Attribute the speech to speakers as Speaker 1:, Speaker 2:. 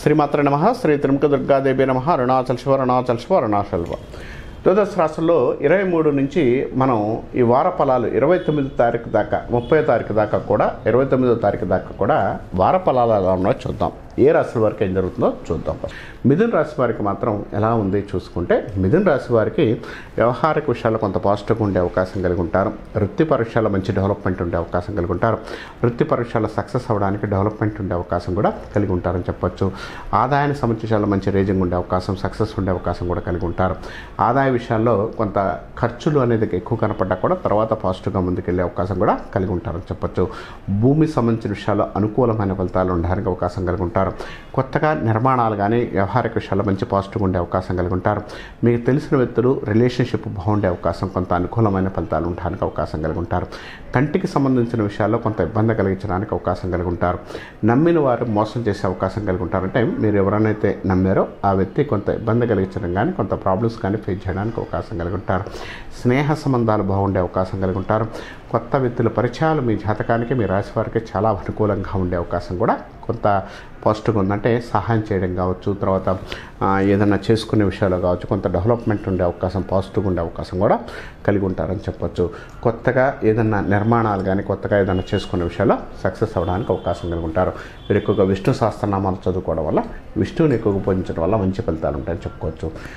Speaker 1: శ్రీమాత్ర నమః. శ్రీ త్రిముఖ దుర్గాదేవి నమః. అరుణాచల్ శివ అరుణాచల్ శివ అరుణాచల్ శివ. ద్వాదశ రాశుల్లో 23 నుంచి మనం ఈ వార ఫలాలు 29 తారీఖు దాకా 30 తారీఖు దాకా కూడా 29వ తారీఖు దాకా కూడా వార ఫలాలు ఎలా ఉన్నాయో చూద్దాం. ఏ రాశి వారికి ఏం జరుగుతుందో చూద్దాం. మిథున రాశి వారికి మాత్రం ఎలా ఉంది చూసుకుంటే, మిథున రాశి వారికి వ్యవహారిక విషయాల్లో కొంత పాజిటివ్గా ఉండే అవకాశం కలిగి ఉంటారు. వృత్తి పరీక్షల్లో మంచి డెవలప్మెంట్ ఉండే అవకాశం కలిగి ఉంటారు. వృత్తి పరీక్షల్లో సక్సెస్ అవ్వడానికి డెవలప్మెంట్ ఉండే అవకాశం కూడా కలిగి ఉంటారని చెప్పొచ్చు. ఆదాయానికి సంబంధించిన విషయాల్లో మంచి రేజింగ్ ఉండే అవకాశం, సక్సెస్ ఉండే అవకాశం కూడా కలిగి ఉంటారు. ఆదాయ విషయాల్లో కొంత ఖర్చులు అనేది ఎక్కువ కనపడ్డా కూడా తర్వాత పాజిటివ్గా ముందుకెళ్ళే అవకాశం కూడా కలిగి ఉంటారని చెప్పొచ్చు. భూమికి సంబంధించిన విషయాల్లో అనుకూలమైన ఫలితాలు ఉండడానికి అవకాశం కలిగి ఉంటారు. కొత్తగా నిర్మాణాలు కానీ వ్యవహారిక విషయాల్లో మంచి పాజిటివ్ ఉండే అవకాశం కలిగి ఉంటారు. మీకు తెలిసిన వ్యక్తులు రిలేషన్షిప్ బాగుండే అవకాశం, కొంత అనుకూలమైన ఫలితాలు ఉండడానికి అవకాశం కలిగి ఉంటారు. కంటికి సంబంధించిన విషయాల్లో కొంత ఇబ్బంది కలిగించడానికి అవకాశం కలిగి ఉంటారు. నమ్మిన వారు మోసం చేసే అవకాశం కలిగి ఉంటారంటే, మీరు ఎవరైతే నమ్మారో ఆ వ్యక్తి కొంత ఇబ్బంది కలిగించడం కానీ కొంత ప్రాబ్లమ్స్ కానీ ఫేస్ చేయడానికి అవకాశం కలిగి ఉంటారు. స్నేహ సంబంధాలు బాగుండే అవకాశం కలిగి ఉంటారు. కొత్త వ్యక్తుల పరిచయాలు మీ జాతకానికి, మీ రాశి వారికి చాలా అనుకూలంగా ఉండే అవకాశం కూడా కొంత పాజిటివ్గా ఉందంటే, సహాయం చేయడం కావచ్చు, తర్వాత ఏదైనా చేసుకునే విషయాలు కావచ్చు, కొంత డెవలప్మెంట్ ఉండే అవకాశం, పాజిటివ్గా ఉండే అవకాశం కూడా కలిగి ఉంటారని చెప్పొచ్చు. కొత్తగా ఏదైనా నిర్మాణాలు కానీ కొత్తగా ఏదైనా చేసుకునే విషయాల్లో సక్సెస్ అవ్వడానికి అవకాశం కలిగి ఉంటారు. మీరు ఎక్కువగా విష్ణు సహస్రనామాలు చదువుకోవడం వల్ల, విష్ణువుని ఎక్కువగా పూజించడం వల్ల మంచి ఫలితాలు ఉంటాయని చెప్పుకోవచ్చు.